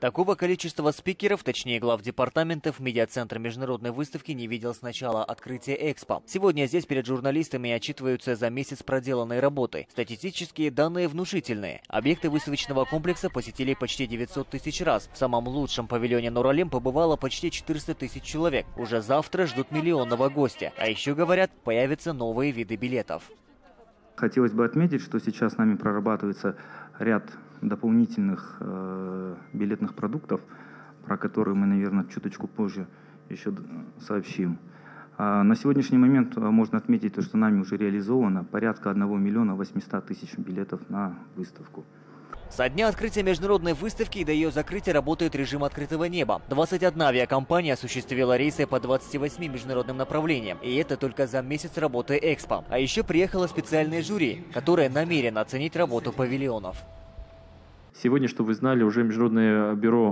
Такого количества спикеров, точнее глав департаментов, медиацентр международной выставки не видел с начала открытия Экспо. Сегодня здесь перед журналистами отчитываются за месяц проделанной работы. Статистические данные внушительные. Объекты выставочного комплекса посетили почти 900 тысяч раз. В самом лучшем павильоне Нуралем побывало почти 400 тысяч человек. Уже завтра ждут миллионного гостя. А еще, говорят, появятся новые виды билетов. Хотелось бы отметить, что сейчас нами прорабатывается ряд дополнительных билетных продуктов, про которые мы, наверное, чуточку позже еще сообщим. На сегодняшний момент можно отметить то, что нами уже реализовано порядка 1 миллиона 800 тысяч билетов на выставку. Со дня открытия международной выставки и до ее закрытия работает режим открытого неба. 21 авиакомпания осуществила рейсы по 28 международным направлениям. И это только за месяц работы Экспо. А еще приехало специальное жюри, которое намерено оценить работу павильонов. Сегодня, чтобы вы знали, уже Международное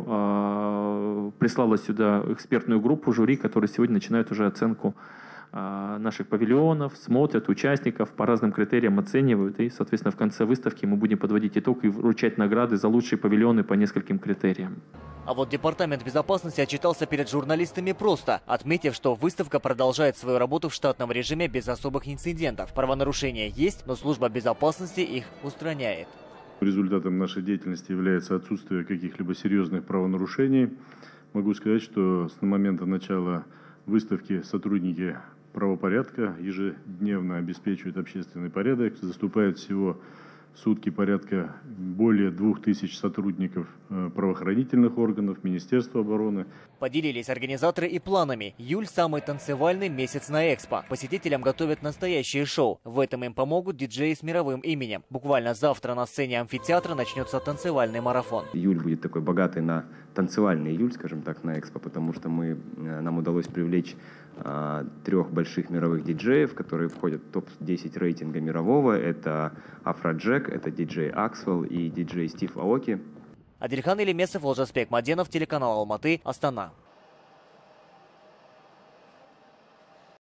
бюро прислало сюда экспертную группу жюри, которые сегодня начинают уже оценку наших павильонов, смотрят участников, по разным критериям оценивают. И, соответственно, в конце выставки мы будем подводить итог и вручать награды за лучшие павильоны по нескольким критериям. А вот Департамент безопасности отчитался перед журналистами просто, отметив, что выставка продолжает свою работу в штатном режиме без особых инцидентов. Правонарушения есть, но служба безопасности их устраняет. Результатом нашей деятельности является отсутствие каких-либо серьезных правонарушений. Могу сказать, что с момента начала выставки сотрудники правопорядка ежедневно обеспечивают общественный порядок. Заступает всего в сутки порядка более 2000 сотрудников правоохранительных органов, Министерства обороны. Поделились организаторы и планами. Июль – самый танцевальный месяц на Экспо. Посетителям готовят настоящее шоу. В этом им помогут диджеи с мировым именем. Буквально завтра на сцене амфитеатра начнется танцевальный марафон. Июль будет такой богатый на танцевальный июль, скажем так, на Экспо, потому что нам удалось привлечь 3 больших мировых диджеев, которые входят в топ-10 рейтинга мирового. Это Афроджек, это диджей Аксвелл и диджей Стив Аоки. Адильхан Илемесов, Олжаспек Маденов, телеканал Алматы, Астана.